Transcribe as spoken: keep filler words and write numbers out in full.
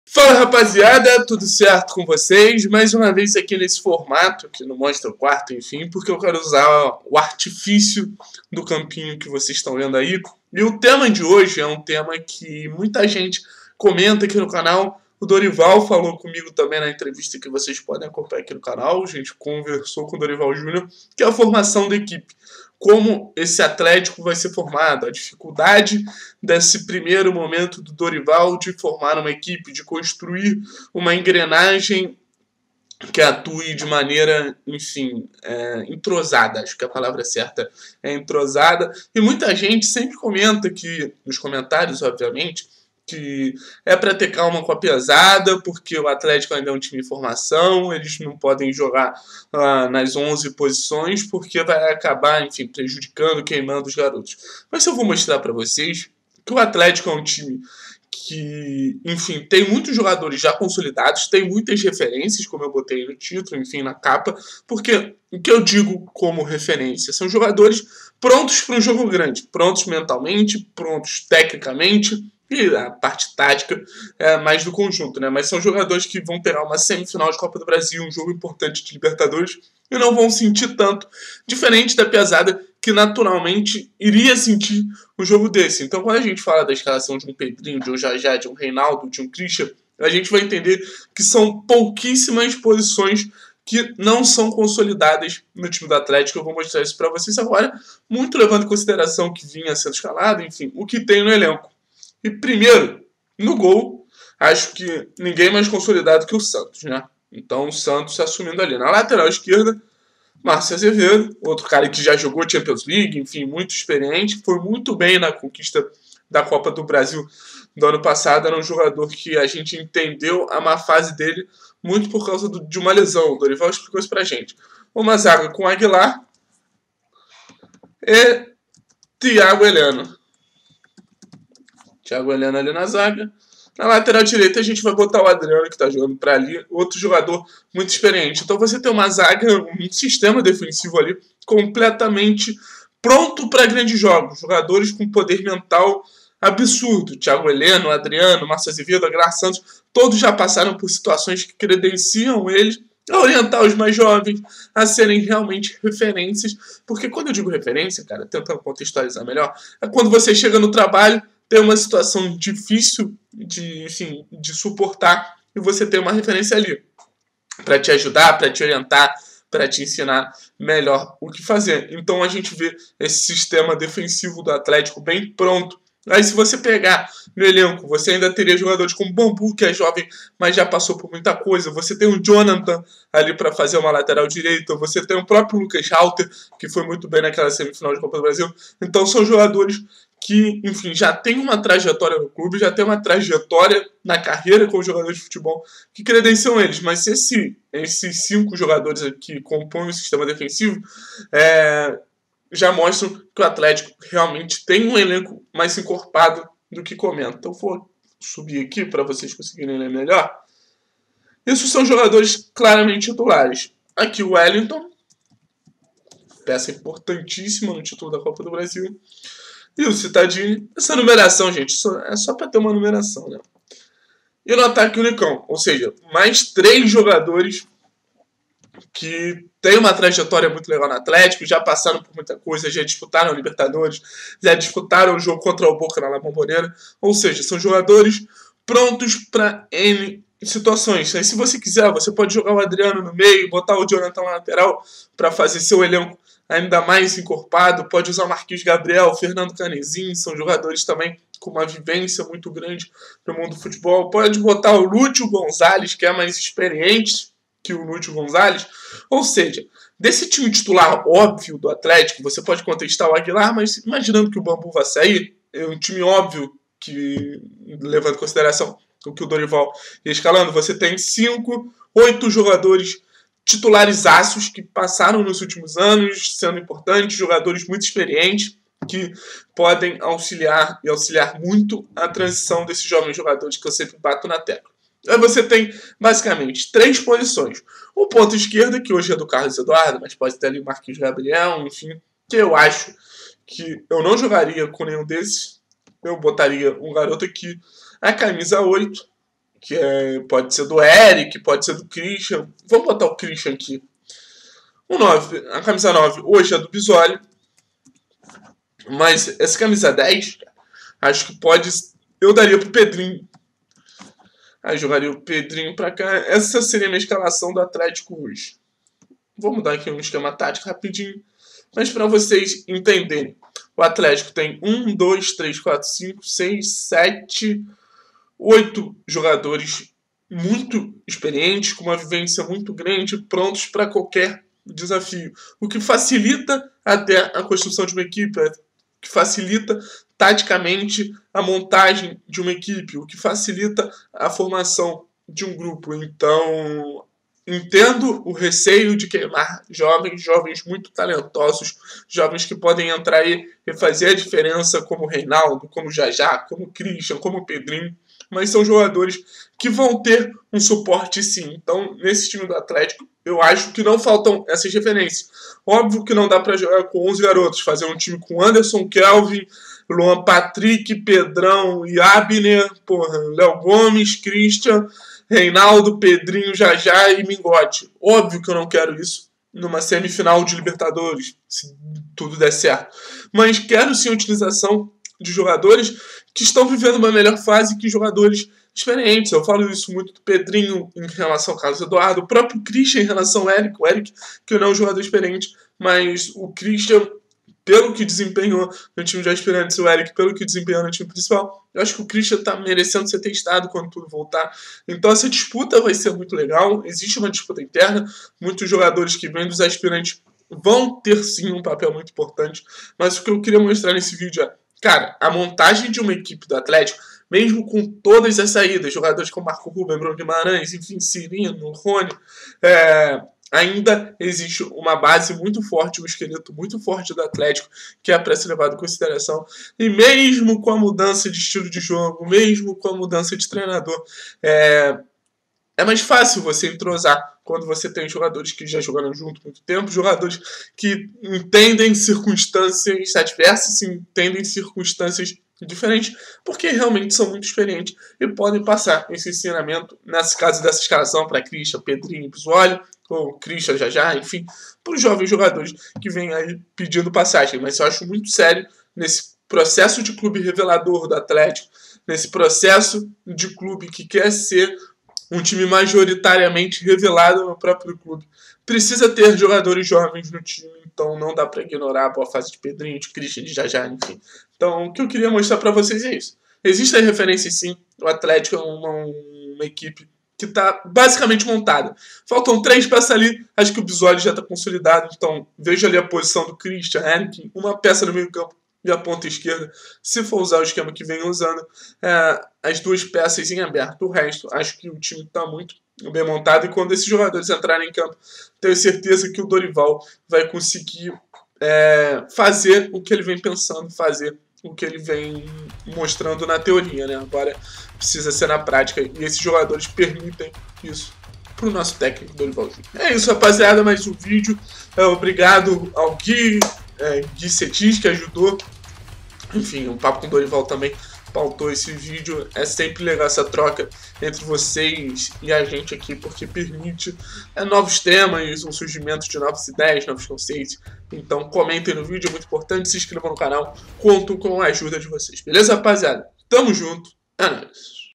Fala rapaziada, tudo certo com vocês? Mais uma vez aqui nesse formato, que não mostra o quarto, enfim, porque eu quero usar o artifício do campinho que vocês estão vendo aí. E o tema de hoje é um tema que muita gente comenta aqui no canal. O Dorival falou comigo também na entrevista que vocês podem acompanhar aqui no canal. A gente conversou com o Dorival Júnior, que é a formação da equipe. Como esse Atlético vai ser formado, a dificuldade desse primeiro momento do Dorival de formar uma equipe, de construir uma engrenagem que atue de maneira, enfim, é, entrosada. Acho que a palavra certa é entrosada. E muita gente sempre comenta que, nos comentários, obviamente, que é para ter calma com a pesada, porque o Atlético ainda é um time em formação, eles não podem jogar uh, nas onze posições, porque vai acabar, enfim, prejudicando, queimando os garotos. Mas eu vou mostrar para vocês que o Atlético é um time que, enfim, tem muitos jogadores já consolidados, tem muitas referências, como eu botei no título, enfim, na capa, porque o que eu digo como referência são jogadores prontos para um jogo grande, prontos mentalmente, prontos tecnicamente, e a parte tática é mais do conjunto, né? Mas são jogadores que vão pegar uma semifinal de Copa do Brasil, um jogo importante de Libertadores, e não vão sentir tanto, diferente da pesada que naturalmente iria sentir um jogo desse. Então, quando a gente fala da escalação de um Pedrinho, de um Jajá, de um Reinaldo, de um Christian, a gente vai entender que são pouquíssimas posições que não são consolidadas no time do Atlético. Eu vou mostrar isso para vocês agora, muito levando em consideração que vinha sendo escalado, enfim, o que tem no elenco. E primeiro, no gol, acho que ninguém mais consolidado que o Santos, né? Então o Santos assumindo ali. Na lateral esquerda, Márcio Azevedo, outro cara que já jogou Champions League, enfim, muito experiente, foi muito bem na conquista da Copa do Brasil do ano passado. Era um jogador que a gente entendeu a má fase dele muito por causa do, de uma lesão. O Dorival explicou isso pra gente. Uma zaga com Aguilar e Thiago Heleno. Thiago Heleno ali na zaga. Na lateral direita a gente vai botar o Adriano, que está jogando para ali, outro jogador muito experiente. Então você tem uma zaga, um sistema defensivo ali completamente pronto para grandes jogos. Jogadores com poder mental absurdo. Thiago Heleno, Adriano, Márcio Azevedo, Aguilar Santos, todos já passaram por situações que credenciam eles a orientar os mais jovens, a serem realmente referências. Porque quando eu digo referência, cara, tentando contextualizar melhor, é quando você chega no trabalho, tem uma situação difícil de, enfim, de suportar e você tem uma referência ali para te ajudar, para te orientar, para te ensinar melhor o que fazer. Então a gente vê esse sistema defensivo do Atlético bem pronto. Aí se você pegar no elenco, você ainda teria jogadores como Bambu, que é jovem, mas já passou por muita coisa. Você tem o Jonathan ali para fazer uma lateral direita. Você tem o próprio Lucas Halter, que foi muito bem naquela semifinal de Copa do Brasil. Então são jogadores que, enfim, já tem uma trajetória no clube, já tem uma trajetória na carreira como jogador de futebol que credenciam eles. Mas se esse, esses cinco jogadores aqui compõem o sistema defensivo, é, já mostram que o Atlético realmente tem um elenco mais encorpado do que comenta. Então vou subir aqui para vocês conseguirem ler melhor. Isso são jogadores claramente titulares. Aqui o Wellington, peça importantíssima no título da Copa do Brasil. E o Cittadini, essa numeração, gente, é só para ter uma numeração, né? E no ataque o Nicão, ou seja, mais três jogadores que têm uma trajetória muito legal no Atlético, já passaram por muita coisa, já disputaram a Libertadores, já disputaram o jogo contra o Boca na La Bombonera, ou seja, são jogadores prontos para N situações. Aí se você quiser, você pode jogar o Adriano no meio, botar o Jonathan na lateral para fazer seu elenco ainda mais encorpado, pode usar o Marquinhos Gabriel, o Fernando Canezinho, são jogadores também com uma vivência muito grande no mundo do futebol. Pode botar o Lúcio Gonzalez, que é mais experiente que o Lúcio Gonzalez. Ou seja, desse time titular óbvio do Atlético, você pode contestar o Aguilar, mas imaginando que o Bambu vai sair, é um time óbvio que, levando em consideração o que o Dorival ia escalando, você tem cinco, oito jogadores titularizaços que passaram nos últimos anos, sendo importantes, jogadores muito experientes, que podem auxiliar e auxiliar muito a transição desses jovens jogadores que eu sempre bato na tecla. Aí você tem, basicamente, três posições. O ponto esquerdo, que hoje é do Carlos Eduardo, mas pode ter ali o Marquinhos Gabriel, enfim, que eu acho que eu não jogaria com nenhum desses. Eu botaria um garoto aqui, a camisa oito, que é, pode ser do Eric, pode ser do Christian. Vamos botar o Christian aqui. O nove, a camisa nove hoje é do Bisoli. Mas essa camisa dez, acho que pode... Eu daria pro Pedrinho. Aí jogaria o Pedrinho pra cá. Essa seria a minha escalação do Atlético hoje. Vou mudar aqui um esquema tático rapidinho. Mas para vocês entenderem. O Atlético tem um, dois, três, quatro, cinco, seis, sete, oito jogadores muito experientes, com uma vivência muito grande, prontos para qualquer desafio. O que facilita até a construção de uma equipe, que facilita taticamente a montagem de uma equipe, o que facilita a formação de um grupo. Então, entendo o receio de queimar jovens, jovens muito talentosos, jovens que podem entrar aí e fazer a diferença, como o Reinaldo, como o Jajá, como o Christian, como o Pedrinho, mas são jogadores que vão ter um suporte sim. Então, nesse time do Atlético, eu acho que não faltam essas referências. Óbvio que não dá para jogar com onze garotos, fazer um time com Anderson, Kelvin, Luan Patrick, Pedrão e Abner, porra, Léo Gomes, Christian, Reinaldo, Pedrinho, Jajá e Mingote. Óbvio que eu não quero isso numa semifinal de Libertadores, se tudo der certo. Mas quero sim a utilização de jogadores que estão vivendo uma melhor fase que jogadores experientes. Eu falo isso muito do Pedrinho em relação ao Carlos Eduardo, o próprio Christian em relação ao Eric, o Eric que não é um jogador experiente, mas o Christian, pelo que desempenhou no time de aspirantes, o Eric pelo que desempenhou no time principal, eu acho que o Christian está merecendo ser testado quando tudo voltar. Então essa disputa vai ser muito legal, existe uma disputa interna, muitos jogadores que vêm dos aspirantes vão ter sim um papel muito importante, mas o que eu queria mostrar nesse vídeo é, cara, a montagem de uma equipe do Atlético, mesmo com todas as saídas, jogadores como Marco Ruben, Bruno Guimarães, enfim, Cirino, Rony, é, ainda existe uma base muito forte, um esqueleto muito forte do Atlético, que é para ser levado em consideração. E mesmo com a mudança de estilo de jogo, mesmo com a mudança de treinador, é, é mais fácil você entrosar quando você tem jogadores que já jogaram junto há muito tempo, jogadores que entendem circunstâncias adversas, entendem circunstâncias diferentes, porque realmente são muito experientes e podem passar esse ensinamento, nesse caso dessa escalação, para Christian, Pedrinho, Bisoli, ou Christian, Jajá, enfim, para os jovens jogadores que vêm aí pedindo passagem. Mas eu acho muito sério nesse processo de clube revelador do Atlético, nesse processo de clube que quer ser um time majoritariamente revelado no próprio clube. Precisa ter jogadores jovens no time, então não dá para ignorar a boa fase de Pedrinho, de Christian, de Jajá, enfim. Então o que eu queria mostrar para vocês é isso. Existem referências sim, o Atlético é uma, uma equipe que está basicamente montada. Faltam três peças ali, acho que o Bisoli já está consolidado, então veja ali a posição do Christian, Henrique, uma peça no meio campo e a ponta esquerda, se for usar o esquema que vem usando, é, as duas peças em aberto. O resto, acho que o time está muito bem montado, e quando esses jogadores entrarem em campo, tenho certeza que o Dorival vai conseguir é, fazer o que ele vem pensando fazer, o que ele vem mostrando na teoria, né? Agora precisa ser na prática, e esses jogadores permitem isso para o nosso técnico Dorival Júnior. É isso, rapaziada, mais um vídeo. É, obrigado ao Gui, é, Gui Cetis, que ajudou. Enfim, um papo com o Dorival também pautou esse vídeo. É sempre legal essa troca entre vocês e a gente aqui, porque permite é, novos temas, um surgimento de novas ideias, novos conceitos. Então comentem no vídeo, é muito importante, se inscrevam no canal, conto com a ajuda de vocês. Beleza, rapaziada? Tamo junto, é nóis.